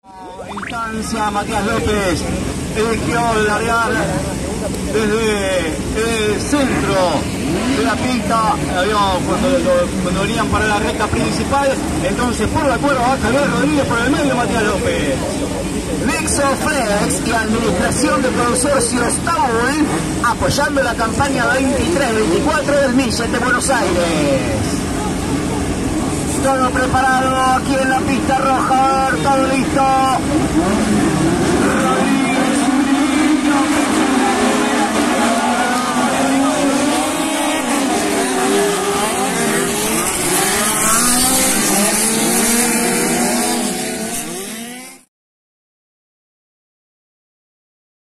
Instancia Matías López eligió largar desde el centro de la pista, cuando venían para la recta principal. Entonces por la curva va Javier Rodríguez, por el medio Matías López. Nexoflex y Administración de Consorcios Taul apoyando la campaña 23-24 del Millet de Buenos Aires. Todo preparado aquí en la pista roja, todo listo.